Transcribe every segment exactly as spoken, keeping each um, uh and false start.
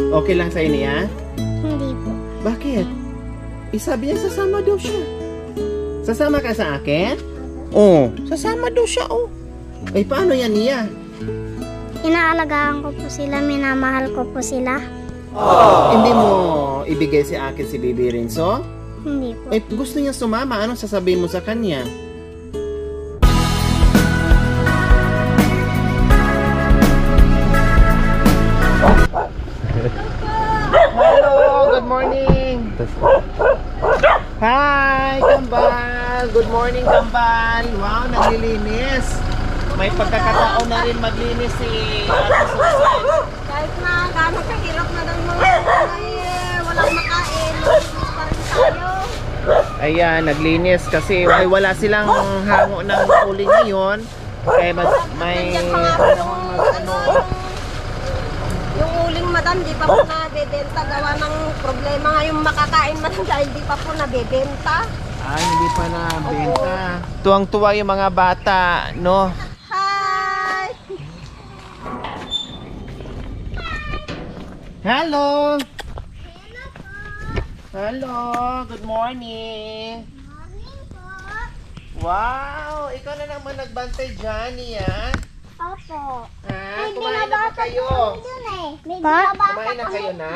Okay lang sa'yo niya? Hindi po. Bakit? Isabi niya sasama daw siya. Sasama ka sa akin? Oo, sasama daw siya, oh. Ay, paano yan niya? Inaalagaan ko po sila, minamahal ko po sila. Oh. Hindi mo ibigay si akin si Baby Renzo? Hindi po. Ay, gusto niya sumama. Anong sasabihin mo sa kanya? Hello, good morning. Hi, Kambal. Good morning, Kambal. Wow, naglilinis. May pagkakataon na rin maglinis si Ate Susan. Kahit na gano'ng kahirap na ng mga ay walang makain, pa rin tayo. Ayan, naglinis kasi ay wala silang hango ng uli ngayon. Kaya mag- may panahon mag-ano. Yung uling madam, di pa po nabebenta. Gawa ng problema nga yung makakain madam dahil di pa po nabebenta. Ah, hindi pa na benta. Tuwang-tuwa yung mga bata, no? Hi! Hello! Hello! Good morning! Wow! Ikaw na naman nagbantay dyan, niya. Opo. Ha? Kumain na ba kayo? Pa? Kumain na kayo na?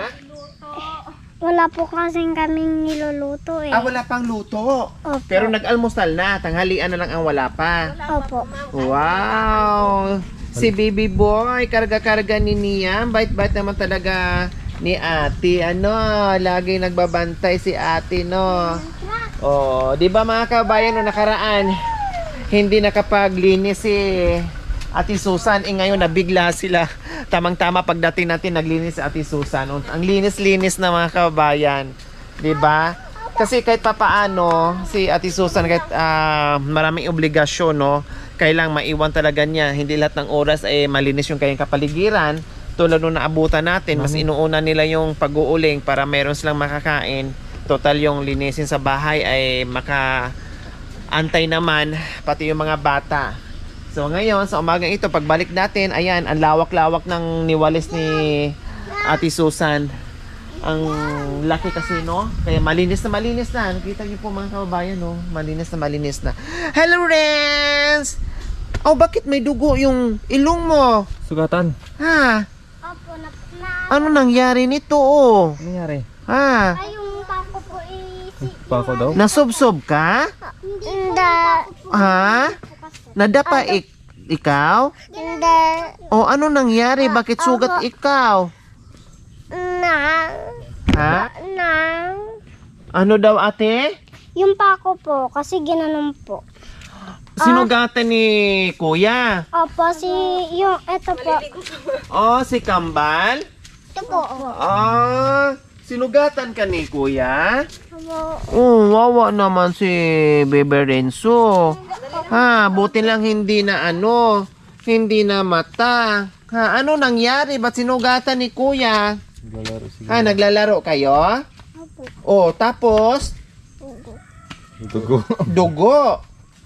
Wala po kasing kaming niluluto eh. Ah, wala pang luto. Opo. Pero nag-almusal na. Tanghalian na lang ang wala pa. Opo. Wow! Si baby boy, karga-karga ni Nia. Bait-bait naman talaga ni ate. Ano, lagi nagbabantay si ate, no? Oh, di ba mga kabayan, no, nakaraan, hindi nakapaglinis si Ate Susan. Eh ngayon, nabigla sila. Tamang-tama pagdating natin, naglinis si Ate Susan. Ang linis-linis na mga kabayan. Di ba? Kasi kahit papaano, si Ate Susan, kahit uh, maraming obligasyon, no? Kailang maiwan talaga niya. Hindi lahat ng oras ay malinis yung kanyang kapaligiran. Tulad nung naabutan natin, mas inuuna nila yung pag-uuling para meron silang makakain. Total yung linisin sa bahay ay maka-antay naman, pati yung mga bata. So ngayon, sa umagang ito, pagbalik natin, ayan, ang lawak-lawak ng niwalis ni Ate Susan. Ang laki kasi, no? Kaya malinis na malinis na. Nakita niyo po mga kababayan, no? Malinis na malinis na. Hello, Renz! Oh, bakit may dugo yung ilong mo? Sugatan. Ha? Opo, na, na Ano nangyari nito, oh? Ano nangyari? Ha? ay yung pako po eh, si, Pako daw? Nasobsob ka? Hindi. Ha? Nadapa ik ikaw? Hindi. O ano nangyari? Bakit sugat ikaw? Na. Ha? Na. Ano daw ate? Yung pako po, kasi ginanon po. Sinugatan ni kuya. Opo, si, yung, eto po. Oh, si Kambal? Ito po. Ah, sinugatan ka ni kuya? Opo. Oh, wawa naman si Bebe Renzo. Ha, buti lang hindi na ano, hindi na mata. Ha, ano nangyari? Ba't sinugatan ni kuya? Naglalaro siya. Ha, naglalaro kayo? Opo. Oh, tapos Dugo. dugo.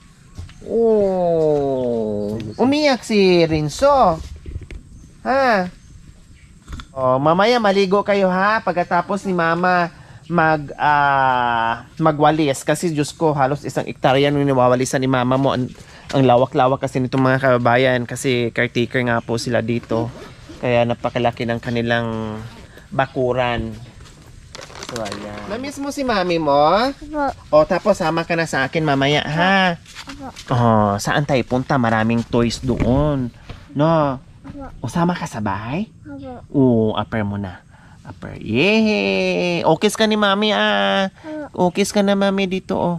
Oh, umiyak si Renzo. Ha? Oh, mamaya maligo kayo ha pagkatapos ni Mama mag uh, magwalis kasi Diyos ko halos isang ektarya nung niwawalisan ni Mama mo. Ang, ang lawak-lawak kasi nitong mga kababayan kasi caretaker nga po sila dito. Kaya napakalaki ng kanilang bakuran. So ayan. Na-miss mo si Mami mo? Opo. O tapos sama ka na sa akin mamaya ha. Oh, saan tayo punta? Maraming toys doon. No. O sama ka sa bahay? Opo. Oo, upper mo na. Upper. Yay! Okis ka ni Mami ah. Okis ka na Mami dito oh.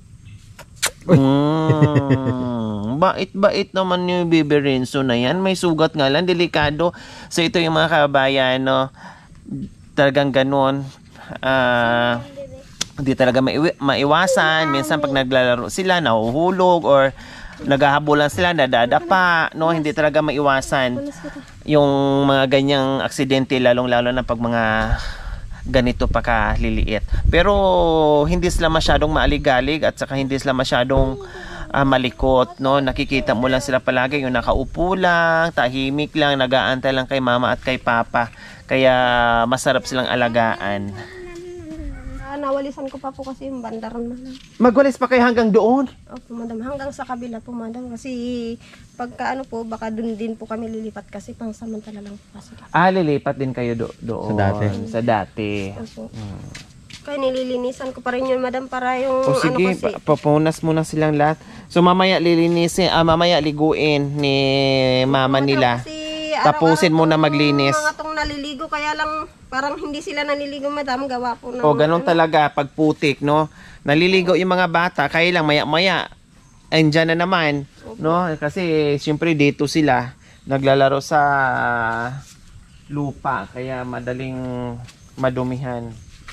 Mm, bait-bait naman yung Bebe Renzo na yan. May sugat nga lang, delikado. So ito yung mga kabayan, no. Talagang ganun. Ah, uh, hindi talaga maiwi- maiwasan. Minsan pag naglalaro sila, nahuhulog or naghahabulan sila, nadadapa, no? Hindi talaga maiwasan yung mga ganyang aksidente, lalong-lalo na pag mga ganito pa kaliliit. Pero hindi sila masyadong maaligalig at saka hindi sila masyadong ah, malikot, no? Nakikita mo lang sila palagi, yung nakaupo lang, tahimik lang, nag-aantay lang kay mama at kay papa. Kaya masarap silang alagaan. Ah, nawalisan ko pa po kasi yung bandaran madam. Magwalis pa kayo hanggang doon? Opo madam, hanggang sa kabila po madam. Kasi pagka ano po, baka dun din po kami lilipat kasi pang samantala lang po kasi. Ah, lilipat din kayo do doon. Sa dati. Sa dati. Opo. Kaya nililinisan ko pa rin yun madam para yung O ano sige, kasi. pa- papunas muna silang lahat. So mamaya lilinisin, ah, mamaya liguin ni mama Madam, nila. kasi Tapusin araw-araw mo na tong maglinis. Mga tong naliligo, kaya lang parang hindi sila naliligo madam, gawa po ng... O ganun talaga pag putik, no? Naliligo yung mga bata, kaya lang maya-maya andyan na naman, no? Kasi siyempre dito sila naglalaro sa lupa, kaya madaling madumihan.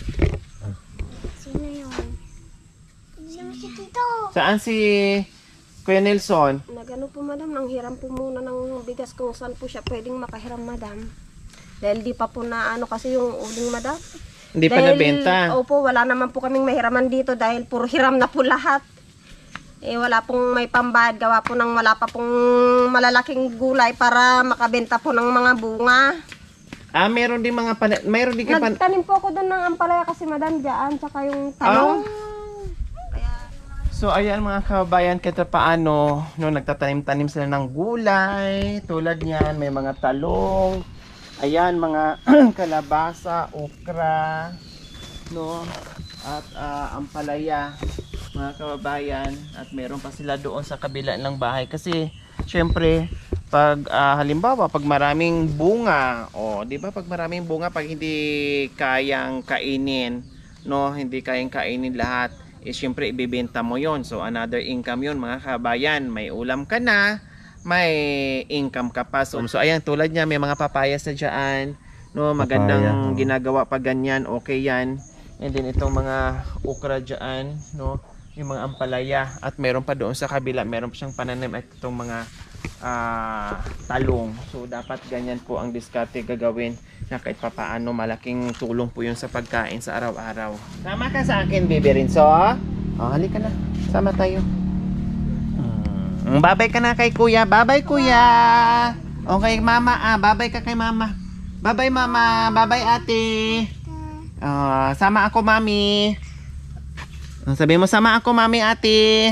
Sino yun? Sino si Tito? Saan si Kuya Nelson? Nagano po madam, nang hiram po muna ng bigas kung saan po siya pwedeng makahiram madam. Dahil di pa po na ano kasi yung uling madam. Hindi pa Dahil, nabenta. Opo, wala naman po kaming mahiraman dito dahil puro hiram na po lahat. Eh wala pong may pambayad, gawa po ng wala pa pong malalaking gulay para makabenta po ng mga bunga. Ah, meron din mga pan meron din kayo pan Nagtanim po ako doon ng ampalaya kasi madam dyan, tsaka yung talong. Kaya, So ayan mga kababayan, kahit paano, no, nagtatanim-tanim sila ng gulay, tulad niyan, may mga talong, ayan, mga kalabasa, okra, no, at ah, ampalaya, mga kababayan, at meron pa sila doon sa kabila ng bahay kasi syempre pag ah, halimbawa pag maraming bunga, o di ba pag maraming bunga, pag hindi kayang kainin, no, hindi kayang kainin lahat, eh syempre ibebenta mo yon. So another income yon mga kabayan. May ulam ka na, may income ka pa. So, so ayan, tulad niya, may mga papayas na dyan, no, magandang Papaya, oh. ginagawa pa ganyan, okay yan. And then itong mga okra dyan, no, yung mga ampalaya, at meron pa doon sa kabila, meron pa siyang pananim at itong mga ah, talong. So dapat ganyan po ang diskarte gagawin, na kahit papaano malaking tulong po yun sa pagkain sa araw-araw. Sama ka sa akin, Bibi Rinso. Oh, halika na. Sama tayo. Mm, babay ka na kay kuya. Babay kuya. Okay, mama. Ah, babay ka kay mama. Babay mama. Babay ate. Ah, sama ako mami. Ah, sabi mo sama ako mami ate.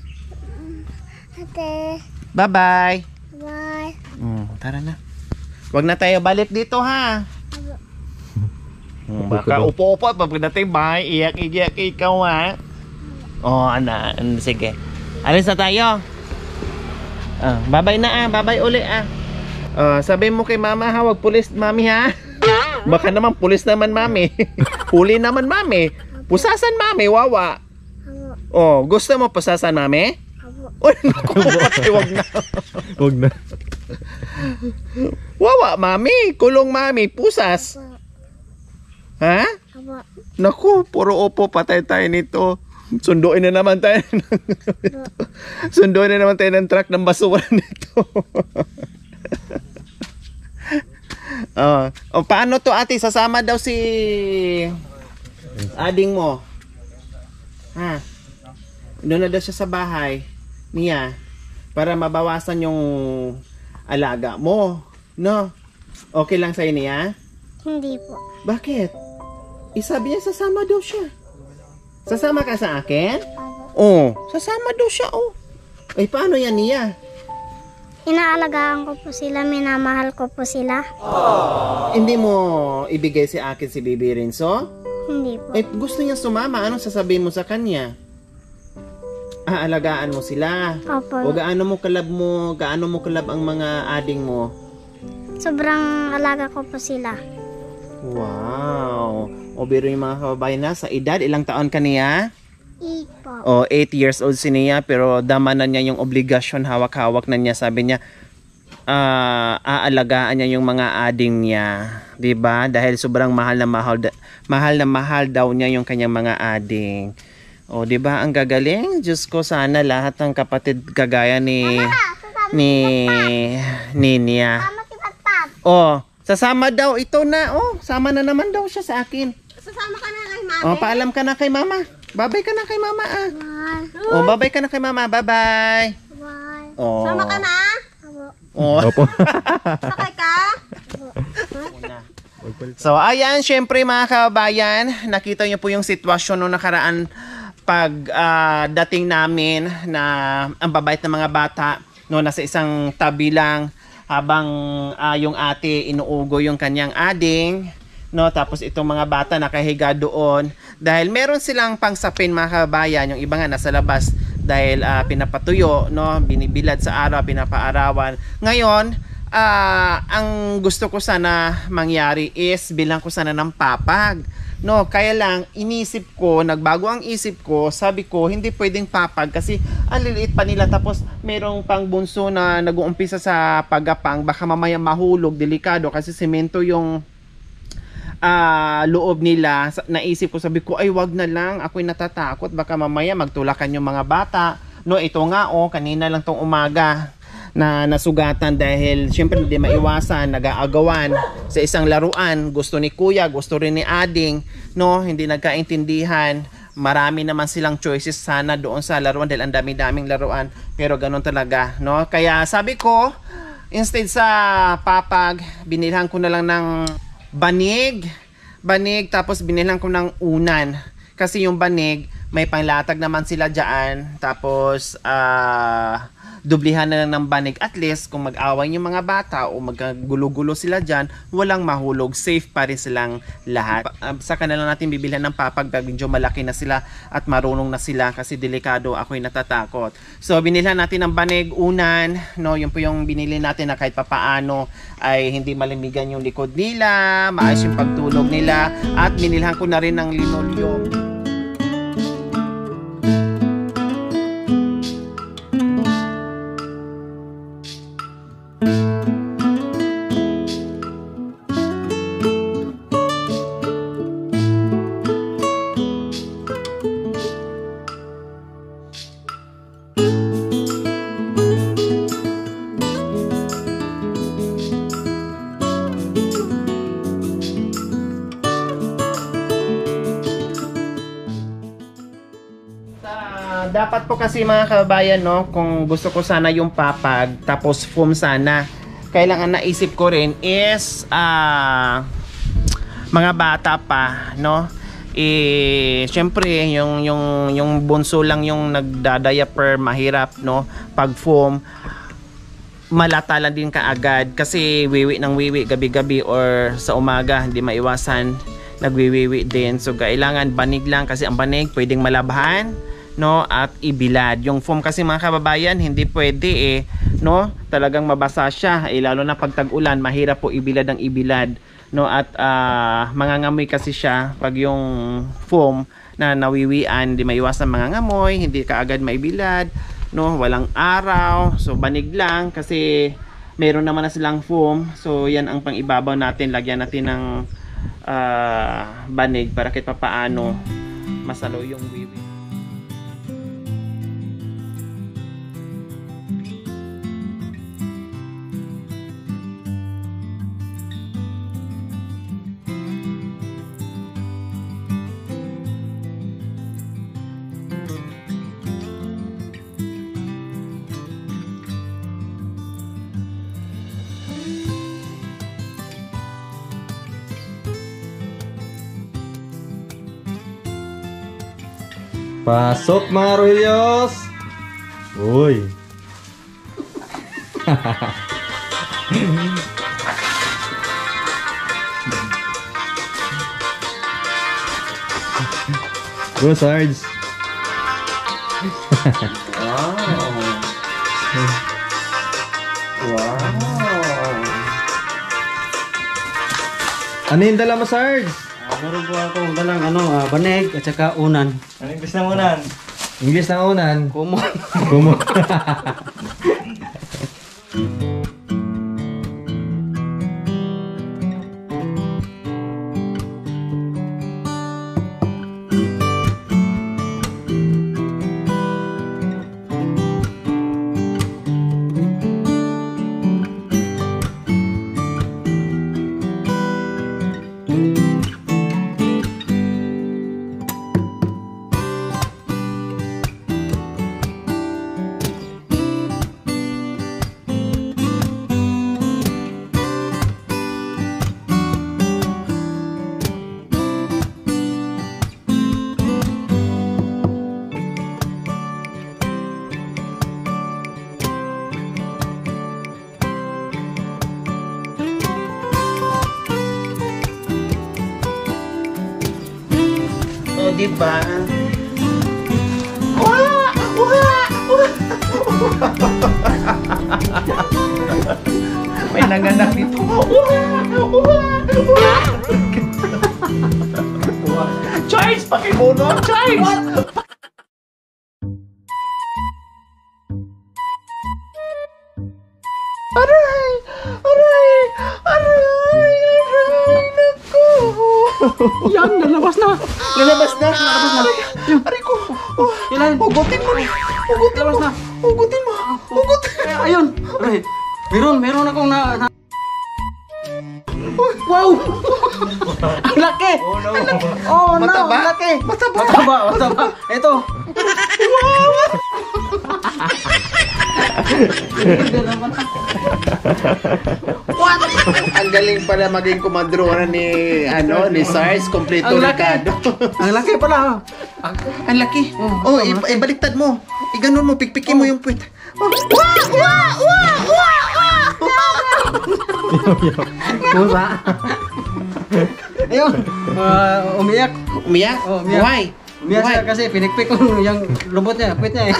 Ate. Bye-bye. Bye. Mm, tara na. Huwag na tayo balik dito ha. Hmm, baka upo-upo at pagdating bahay, iyak-iyak ikaw ha. Oh, ana, ano, sige. Alis na tayo. Ah, bye-bye na ah, bye-bye uli ah. Ah, sabi mo kay mama ha, wag pulis mami ha. Baka naman pulis naman mami. Huli naman mami. Pusasan mami, wawa. Abo. Oh, gusto mo pusasan mami? Abo. Uy, naku, patay, wag na. Huwag na. Wawa mami, kulong mami, pusas. Abo. Ha? Abo. Naku, puro opo, patay tayo nito. Sunduin na naman tayo. Sunduin na naman tayo ng truck ng basura nito. Oh, oh, paano to ate? Sasama daw si ading mo. Ha? Doon na daw siya sa bahay niya para mabawasan yung alaga mo. No? Okay lang sa'yo niya? Hindi po. Bakit? Isabi niya sasama daw siya. Sasama ka sa akin? Abo. Oh, sasama daw siya oh. Ay, paano yan niya? Inaalagaan ko po sila, minamahal ko po sila. Hindi mo ibigay si akin si Bibi Rinso? Hindi po. Eh, gusto niya sumama. Anong sasabihin mo sa kanya? Aalagaan mo sila. O Opo. gaano mo kalab mo, gaano mo kalab ang mga ading mo? Sobrang alaga ko po sila. Wow. O biro yung mga kababayan na, sa edad, ilang taon ka niya? Eight po. O eight years old si niya, pero dama na niya yung obligasyon, hawak-hawak na niya. Sabi niya, ah, aalagaan niya yung mga ading niya. 'Di ba? Dahil sobrang mahal na mahal, da- mahal na mahal daw niya yung kanyang mga ading. O 'di ba? Ang gagaling. Diyos ko, sana lahat ng kapatid kagaya ni ni Ninya. Mama si Patpat. Oh, sasama daw ito na. Oh, sama na naman daw siya sa akin. sasama ka na kay mami. Oh, paalam ka na kay mama. Babay ka na kay mama ah. Bye. Oh, babay ka na kay mama. Bye-bye. Bye. Oh. Sama ka na? Oh. Opo. Sakay ka? So, ayan, syempre mga kabayan, nakita niyo po yung sitwasyon nung nakaraan pag ah, dating namin na ang babait ng mga bata, no, nasa isang tabi lang habang ah, yung ate inuugo yung kanyang ading, no, tapos itong mga bata nakahiga doon dahil meron silang pangsapin mga kabayan, yung iba nga nasa labas dahil ah, pinapatuyo, no, binibilad sa araw, pinapaarawan. Ngayon, Ah, ang gusto ko sana mangyari is bilang ko sana ng papag. No, kaya lang inisip ko, nagbago ang isip ko, sabi ko hindi pwedeng papag kasi ang liliit pa nila tapos merong pang bunso na nag-uumpisa sa paggapang, baka mamaya mahulog, delikado kasi semento yung ah, loob nila. Sa- Naisip ko, sabi ko ay wag na lang, ako'y natatakot baka mamaya magtulakan yung mga bata. No, ito nga oh, kanina lang tong umaga na nasugatan dahil syempre hindi maiwasan, nag-aagawan sa isang laruan, gusto ni kuya, gusto rin ni ading, no, hindi nagkaintindihan. Marami naman silang choices sana doon sa laruan dahil ang dami-daming laruan, pero ganun talaga, no. Kaya sabi ko, instead sa papag, binilhan ko na lang ng banig banig tapos binilhan ko ng unan kasi yung banig may panglatag naman sila dyan, tapos ah dublihan na lang ng banig, at least kung mag-away yung mga bata o magkagulo-gulo sila dyan, walang mahulog, safe pa rin silang lahat. Uh, saka na lang natin bibilhan ng papag pag medyo malaki na sila at marunong na sila kasi delikado, ako'y natatakot. So binilhan natin ng banig, unan, no, yun po yung binili natin na kahit papaano ay hindi malimigan yung likod nila, maayos yung pagtulog nila, at binilhan ko na rin ng linoleum. Dapat po kasi mga kabayan, no, kung gusto ko sana yung papag tapos foam sana, kailangan naisip ko rin is ah mga bata pa, no, eh syempre yung yung yung bunso lang yung nagdadiaper, mahirap, no, pag foam malata lang din kaagad kasi wiwi ng wiwi gabi-gabi or sa umaga hindi maiwasan nagwiwiwi din. So kailangan banig lang kasi ang banig pwedeng malabhan, no, at ibilad. Yung foam kasi mga kababayan hindi pwede eh, no, talagang mabasa siya, eh, lalo na pag tag-ulan mahirap po ibilad ang ibilad, no, at uh, mangangamoy kasi siya pag yung foam na nawiwian, hindi maiwasan mangangamoy, hindi kaagad maibilad, no, walang araw. So banig lang kasi meron naman na silang foam. So yan ang pang ibabaw natin, lagyan natin ng uh, banig para kahit papaano masalo yung wiwi. Pasok mga Royos! Uy! Go Sarge! Wow! Wow! Ano yung dala mo Sarge? Ah, meron po ako dalang ano, ah, banig at saka unan. Ano yung English na unan? English na unan? Kumo. Kumo. di ba? Wah! Wah! May nanganak dito. Charles! Pakibuno! Charles! Aray! Aray! Aray! Aray! Naku! Yan, nalabas na. Lalabas na! Lalabas na! Aray ko! Ilan? Hugutin mo! Hugutin Labas mo! na. Hugutin mo! Hugutin! Eh, ayun. Ay, meron, meron akong na... na... Wow! Ang laki! Oh no. Oh no, Mataba? ang laki! Mataba? Mataba, mataba. Ito. What? Ang galing pala maging kumadrona ni ano ni Sars, kompleto Ang laki. Ricardo. Ang laki pala. Ang laki. Oh, i- ibaliktad mo. Iganon mo, pikpikin mo yung puwet. Oh. Pusa. Ayun. Uh, umiyak. Umiyak? Oh, umiyak. Why? Umiyak Why? siya kasi pinikpik ko yung lubot niya, puwet niya eh.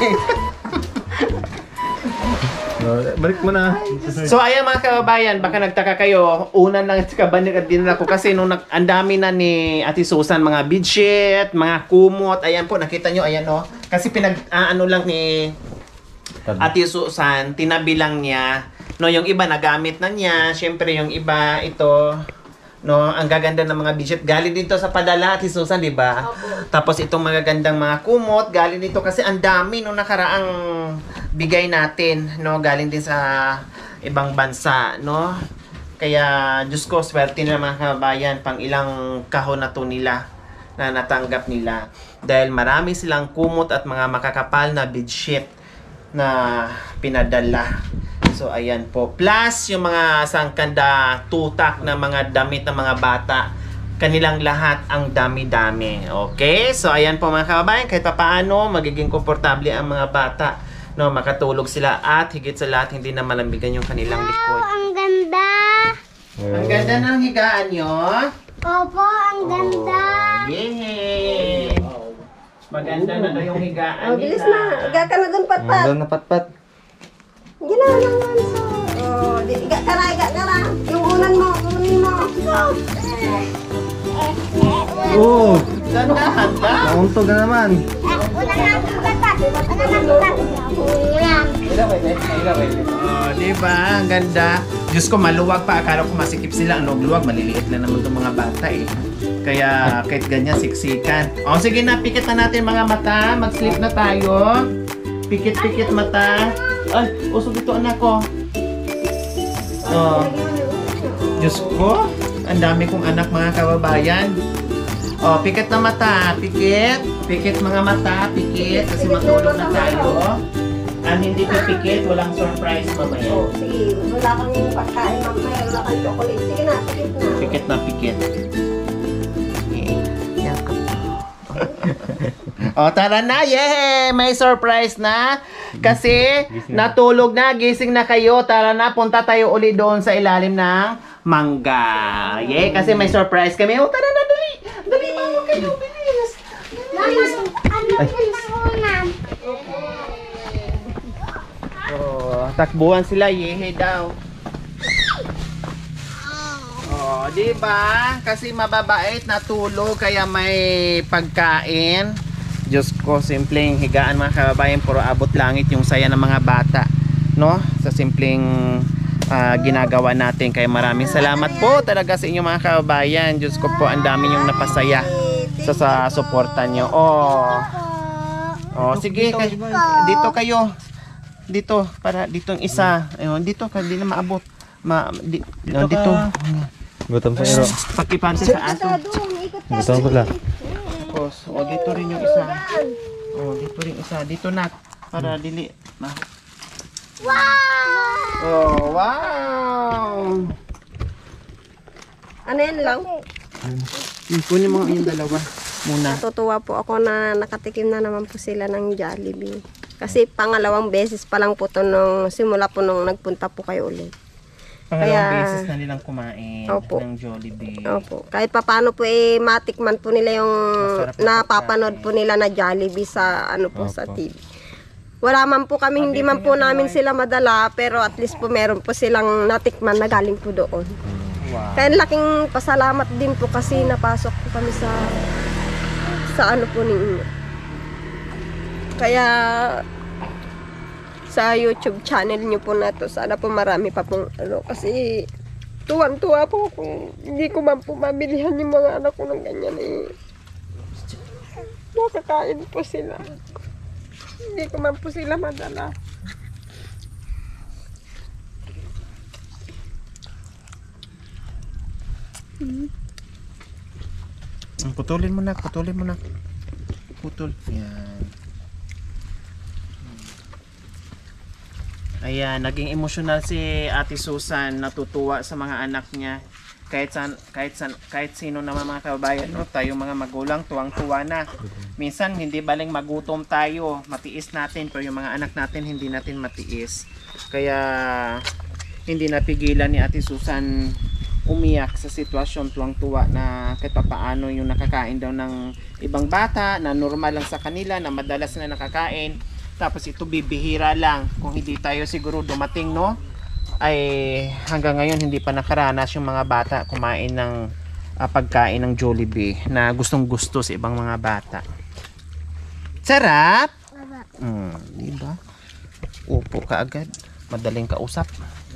Oh, balik mo na. So ayan mga kababayan, baka nagtaka kayo, unan lang sa kabanig din ako kasi nung nag- ang dami na ni Ate Susan mga bedsheet, mga kumot, ayan po nakita nyo, ayan o. Kasi pinag ah, ano lang ni Ate Susan, tinabi lang niya. No, yung iba nagamit na niya, syempre yung iba ito, no, ang gaganda ng mga bedsheet galing dito sa padala Ate Susan, di ba? Tapos itong magagandang mga kumot galing dito kasi ang dami nung nakaraang bigay natin, no, galing din sa ibang bansa, no. Kaya Diyos ko, swerte na mga kababayan, pang ilang kahon na to nila na natanggap nila dahil marami silang kumot at mga makakapal na bedsheet na pinadala. So ayan po, plus yung mga sangkanda tutak na mga damit ng mga bata, kanilang lahat ang dami-dami. Okay? So ayan po mga kababayan, kahit pa paano magiging komportable ang mga bata, no, makatulog sila at higit sa lahat hindi na malambigan yung kanilang likod. Ang ganda. Ang ganda ng higaan nyo. Opo, ang ganda. Oh, yay! Maganda na daw yung higaan Oh, bilis nila. na. Iga ka na dun, patpat. Doon na patpat. Ginawa naman so. Oh, di, iga ka na, iga ka na. Yung unan mo, unan mo. Oh, Dandahan ba? nauntog na naman. Una na ang gatat. Una na ang gatat. Yan. Oh, di ba? Ang ganda. Diyos ko, maluwag pa. Akala ko masikip sila. Ano, luwag, maliliit lang naman itong mga bata eh. Kaya kahit ganyan, siksikan. O, sige na, pikit na natin mga mata. Mag-sleep na tayo. Pikit-pikit mata. Ay, usog ito anak ko. Oh. Diyos ko, ang dami kong anak mga kababayan. O, pikit na mata. Pikit. Pikit mga mata. Pikit. Kasi matulog na tayo. Ang hindi ko pikit, walang surprise mamaya. Oh, sige, wala kang pagkain mamaya, wala kang chocolate. Sige na, sige na. Pikit na pikit. O, tara na! Yay! May surprise na! Kasi natulog na, gising na kayo. Tara na, punta tayo uli doon sa ilalim ng mangga. Yay! Kasi may surprise kami. O, tara na, dali! Dali, mama kayo, bilis! Mama, ano yung unan? Oh, takbuhan sila, yehe daw. Oh, di ba? Kasi mababait natulog kaya may pagkain. Diyos ko, simpleng higaan mga kababayan, puro abot langit yung saya ng mga bata, no? Sa simpleng ah, ginagawa natin. Kaya maraming salamat po talaga sa inyo mga kababayan. Diyos ko po, ang dami yung napasaya sa, sa suporta nyo. Oh. Oh, sige, kay, dito kayo. Dito, para ditong isa. Ayun, dito ka, di na maabot. Ma, di, no, dito. Gutom sa iro. Pakipante sa ato. Gutom pala. Tapos, o dito rin yung isa. O, dito rin isa. Dito na, para dili. Ma. Wow! Oh, wow! Ano yan lang? Hmm, kunin mo yung dalawa muna. Natutuwa po ako na nakatikim na naman po sila ng Jollibee. Kasi pangalawang beses pa lang po to nung simula po nung nagpunta po kayo ulit. Pangalawang Kaya- beses na nilang kumain Opo. ng Jollibee. Opo. Kahit papaano po eh matikman po nila yung Masarap na napapanood po nila na Jollibee sa ano po sa T V. Wala man po kami, hindi man po namin sila madala, pero at least po meron po silang natikman na galing po doon. Wow. Kaya laking pasalamat din po kasi napasok po kami sa sa ano po ninyo. Kaya sa YouTube channel nyo po na to, sana po marami pa pong ano, kasi tuwan-tuwa po kung hindi ko man po mabilihan yung mga anak ko ng ganyan eh. Nakakain po sila. Hindi ko man po sila madala. Putulin mo na, putulin mo na. Putol. Yan. Ayan, naging emosyonal si Ate Susan, natutuwa sa mga anak niya. Kahit san, kahit san, kahit sino naman mga kababayan, no, tayo mga magulang tuwang-tuwa na. Minsan hindi baling magutom tayo, matiis natin, pero yung mga anak natin hindi natin matiis. Kaya hindi napigilan ni Ate Susan umiyak sa sitwasyon, tuwang-tuwa na kahit paano yung nakakain daw ng ibang bata na normal lang sa kanila, na madalas na nakakain. Tapos ito bibihira lang kung hindi tayo siguro dumating, no? Ay hanggang ngayon hindi pa nakaranas yung mga bata kumain ng uh, pagkain ng Jollibee na gustong gusto sa ibang mga bata. Sarap! Hmm, diba? Upo ka agad. Madaling kausap.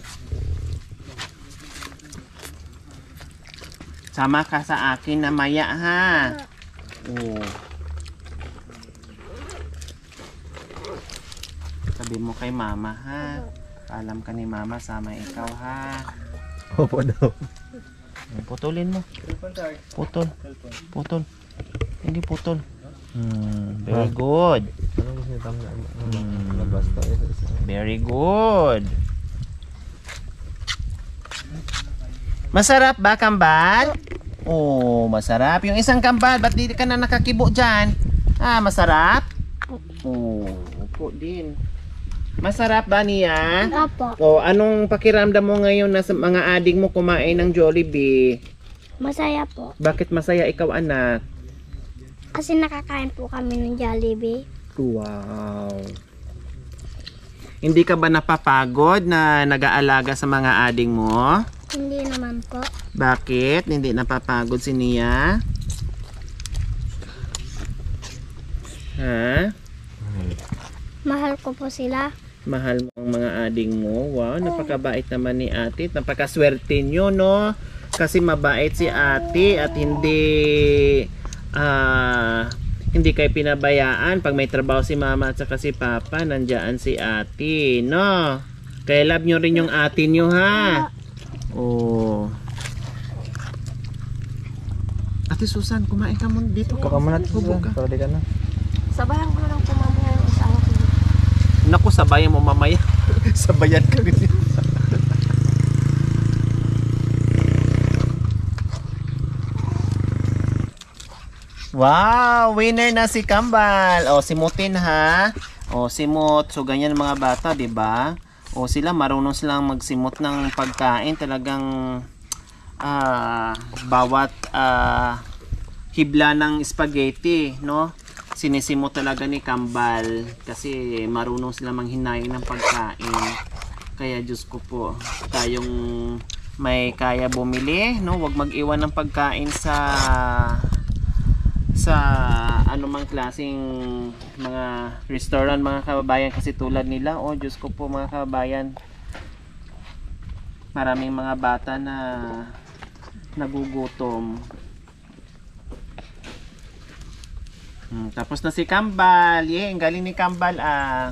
Sama ka sa akin na maya, ha? Oo. Sabi mo kay mama, ha? Alam ka ni mama, sama ikaw, ha? Opo daw. Putulin mo. Putol. Putol. Hindi putol. Hmm, very good. Ano gusto niyo tama? Labas pa. Very good. Masarap ba, kambal? Oh, masarap. Yung isang kambal, ba't di ka na nakakibo dyan? Ah, masarap? Oh, upo din. Masarap ba niya? Opo. O, anong pakiramdam mo ngayon na sa mga adik mo kumain ng Jollibee? Masaya po. Bakit masaya ikaw, anak? Kasi nakakain po kami ng Jollibee. Wow. Hindi ka ba napapagod na nag-aalaga sa mga ading mo? Hindi naman po. Bakit? Hindi napapagod si Nia? Ha? Mahal ko po sila. Mahal mo ang mga ading mo. Wow, napakabait naman ni ate. Napakaswerte nyo, no? Kasi mabait si ate at hindi ah hindi kayo pinabayaan. Pag may trabaho si mama at saka si papa, nandiyan si ate, no? Kaya love nyo rin yung ate nyo, ha? Oh. Ate Susan, kumain ka muna dito. Baka muna natin Hubog ka. para di ka na. Sabayan ko na lang po mamaya yung asawa ko. Naku, sabayan mo mamaya. Sabayan ka rin. Wow, winner na si Kambal. O, simutin, ha. O, simot. So, ganyan mga bata, 'di ba? O, sila marunong silang magsimot ng pagkain. Talagang ah, bawat ah, hibla ng spaghetti, no? Sinisimot talaga ni Kambal kasi marunong sila manghinayang ng pagkain. Kaya Diyos ko po, tayong may kaya bumili, no? Huwag mag-iwan ng pagkain sa sa anumang klaseng mga restaurant, mga kababayan, kasi tulad nila, oh Diyos ko po mga kababayan, maraming mga bata na nagugutom. Hmm, tapos na si Kambal. Yeah, ang galing ni Kambal, ah.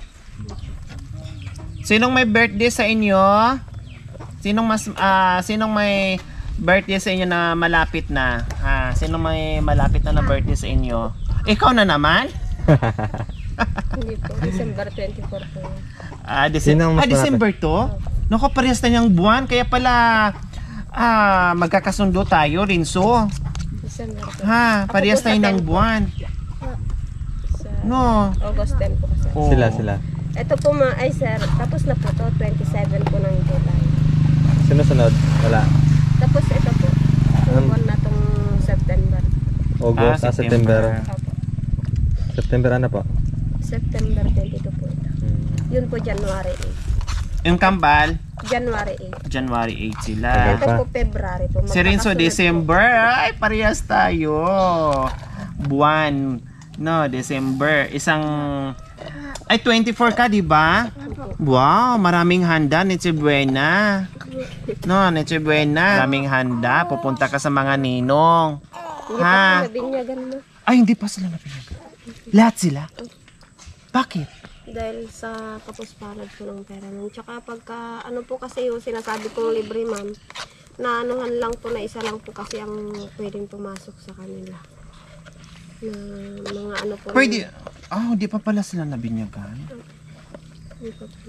Sinong may birthday sa inyo? Sinong mas ah sinong may birthday sa inyo na malapit na? Ha, sinong may malapit na na birthday sa inyo? Ikaw na naman? Hindi po, December twenty-four po. Ah, Dece- Sinong mas ah December to? Naku, parehas na niyang buwan, kaya pala ah magkakasundo tayo, Rinso. December po. Ha, parehas po sa tayo ng ten po. buwan. Sa No. August ten po kasi. Oh. Sila, sila. Ito po mga, ay sir, tapos na po to, twenty-seven po ng July. Sinusunod? Wala. Tapos ito po, Um, buwan na tong September. August, ah, September. Opo. September ano po? September twenty-two po ito. Hmm. Yun po January eight. Yung kambal, January eight. January eight sila. Okay. Ito po February po. Si Renzo, Magkakasunod December. Ay, parehas tayo. Buwan. No, December. Isang... Ay, twenty-four ka, di ba? Wow, maraming handa. Neche Buena. No, Neche Buena. Maraming handa. Pupunta ka sa mga ninong. Po. Hindi Ha? pa po nabinyagan mo. Ay, hindi pa sila napinag. Lahat sila? Bakit? Dahil sa kapuspalad po ng pera nun. Tsaka pagka, ano po kasi yung sinasabi kong libre ma'am, na anuhan lang po na isa lang po kasi ang pwedeng pumasok sa kanila. Na mga ano po. Pwede. Ah, hindi pa pala sila nabinyagan. Hindi pa po.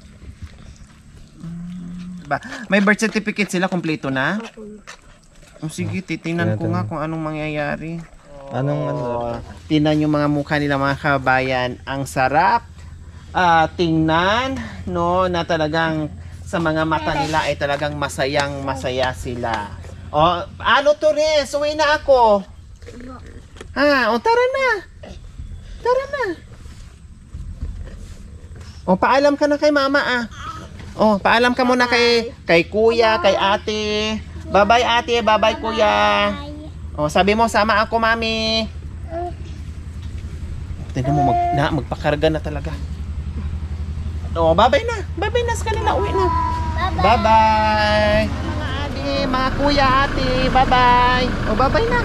Ba, may birth certificate sila, kompleto na? Opo. Oh, sige, titingnan ko nga kung anong mangyayari. Anong ano? Oh, tingnan yung mga mukha nila mga kabayan. Ang sarap ah tingnan, no, na talagang sa mga mata nila ay talagang masayang masaya sila. Oh, ano to rin? Uwi na ako. Ha, o tara na. Tara na. O, paalam ka na kay mama ah. Oh, paalam ka muna kay kay kuya, kay ate. Bye-bye ate, bye-bye kuya. Oh, sabi mo sama ako, mami. Tingnan mo mag na, magpakarga na talaga. Oh, bye-bye na. Bye-bye na sa kanila, uwi na. Bye-bye. Mga ate, mga kuya, ate, bye-bye. Oh, bye-bye na.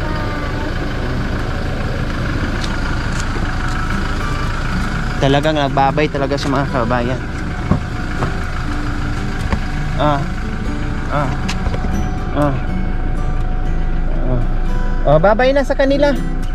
Talagang nagbabay talaga sa mga kabayan. Ah. Ah. Ah. Ah. Oh, babay na sa kanila.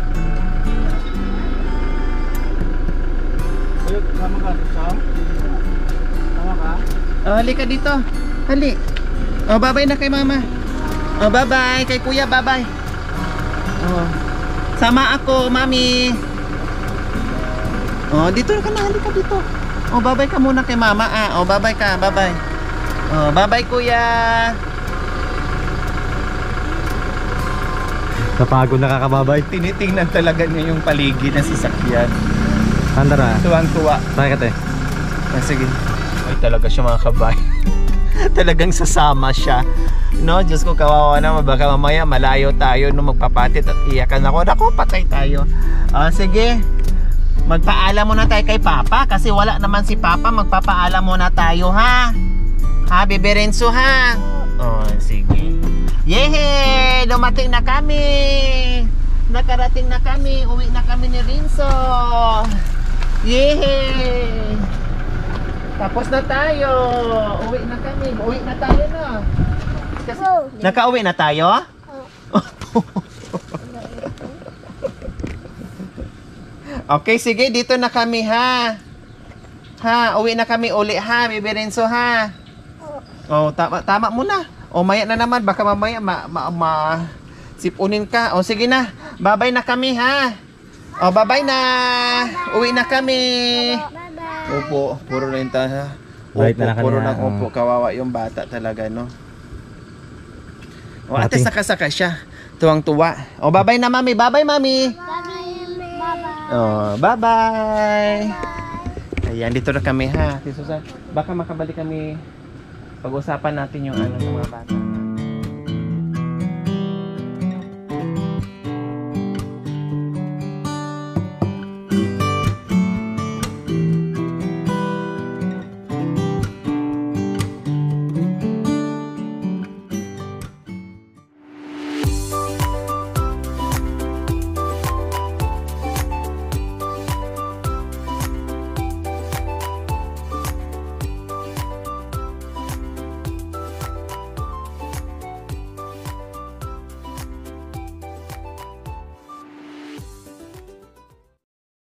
Ayun, sama ka, Sam? Sama ka? Oh, halika dito. Hali. Oh, babay na kay mama. Oh, bye-bye kay kuya, bye-bye. Oh. Sama ako, mami. Oh, dito ka na, halika dito. Oh, bye-bye ka muna kay mama. Ah, oh, bye-bye ka, bye-bye. Oh, bye-bye kuya. Napagod nakakababay. Tinitingnan talaga niya yung paligid ng sasakyan. Tandara. Tuwang-tuwa. Bakit eh? Ah, sige. Ay, talaga siya mga kabay. Talagang sasama siya. No, Diyos ko, kawawa naman. Baka mamaya malayo tayo no magpapatit at iyakan ako. Naku, patay tayo. Ah, sige. Magpaalam muna tayo kay Papa kasi wala naman si Papa. Magpapaalam muna tayo, ha? Ha, Bebe Renzo, ha? Oh, sige. Yehe! Dumating na kami! Nakarating na kami. Uwi na kami ni Renzo. Yehe! Tapos na tayo. Uwi na kami. Uwi na tayo na. Kasi, nakauwi na tayo? Okay, sige. Dito na kami, ha? Ha? Uwi na kami uli, ha? Bebe Renzo, ha? Oh, tama, tama muna. O, maya na naman. Baka mamaya ma, ma, ma sipunin ka. O, sige na. Bye-bye na kami, ha? O, bye-bye na. Uwi na kami. Opo, puro renta, ha? Bait Opo, na na puro kanina, ng opo. oh. Kawawa yung bata talaga, no? O, ate, Ating- saka-saka siya. Tuwang-tuwa. O, bye-bye na, mami. Bye-bye, mami. Bye-bye. Oh, bye-bye. Ayan, dito na kami, ha? Tito Susan, baka makabalik kami. Pag-usapan natin yung ano ng mga bata.